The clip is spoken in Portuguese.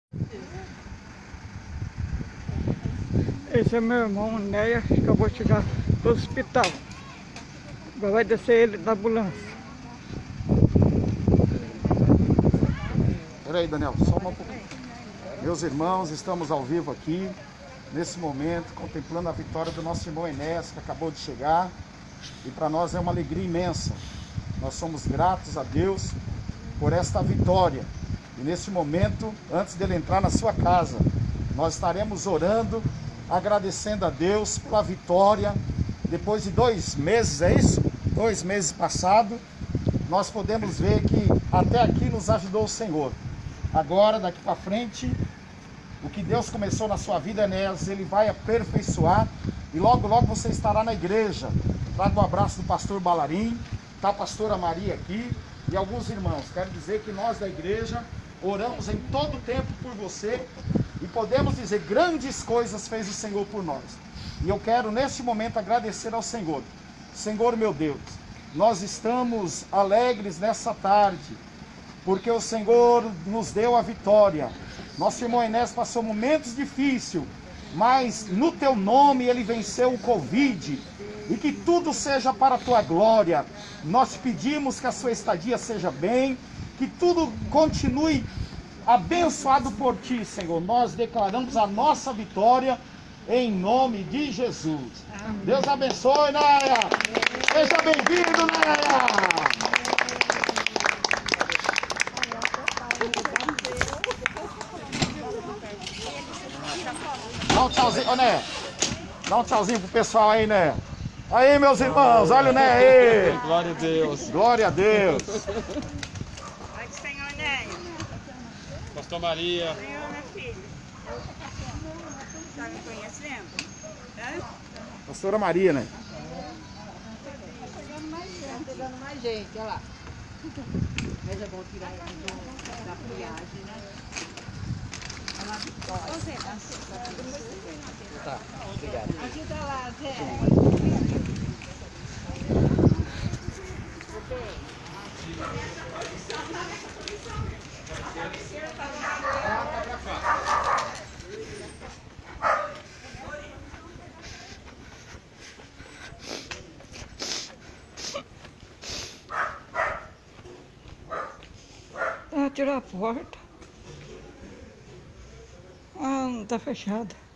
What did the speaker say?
Esse é meu irmão, Néia, que acabou de chegar do hospital. Agora vai descer ele da ambulância. Peraí, Daniel, só um pouquinho. Meus irmãos, estamos ao vivo aqui, nesse momento, contemplando a vitória do nosso irmão Enéas, que acabou de chegar. E para nós é uma alegria imensa. Nós somos gratos a Deus por esta vitória. E nesse momento, antes dele entrar na sua casa, nós estaremos orando, agradecendo a Deus pela vitória. Depois de 2 meses, é isso? 2 meses passados, nós podemos ver que até aqui nos ajudou o Senhor. Agora, daqui para frente, o que Deus começou na sua vida, Enéas, Ele vai aperfeiçoar. E logo, logo você estará na igreja. Traga um abraço do pastor Balarim, está a pastora Maria aqui e alguns irmãos. Quero dizer que nós da igreja oramos em todo o tempo por você e podemos dizer, grandes coisas fez o Senhor por nós. E eu quero neste momento agradecer ao Senhor. Senhor meu Deus, nós estamos alegres nessa tarde, porque o Senhor nos deu a vitória. Nosso irmão Enéas passou momentos difíceis, mas no teu nome ele venceu o Covid. E que tudo seja para a tua glória. Nós pedimos que a sua estadia seja bem, que tudo continue abençoado por ti, Senhor. Nós declaramos a nossa vitória em nome de Jesus. Amém. Deus abençoe, Néia. Seja bem-vindo, Néia. Dá um tchauzinho, ô Néia. Dá um tchauzinho pro pessoal aí, Néia. Aí, meus irmãos, olha o Néia aí. Glória a Deus. Glória a Deus. Pai do Senhor, Néia. Pastor Maria. Senhor, minha filha. Está me conhecendo? Hã? Pastora Maria, né? Pegando mais gente, olha lá. Mas é bom tirar ele da friagem, né? É uma vitória. Tá, obrigado. Ajuda lá, Zé. Ah, tirar a porta. Ah, não tá fechada.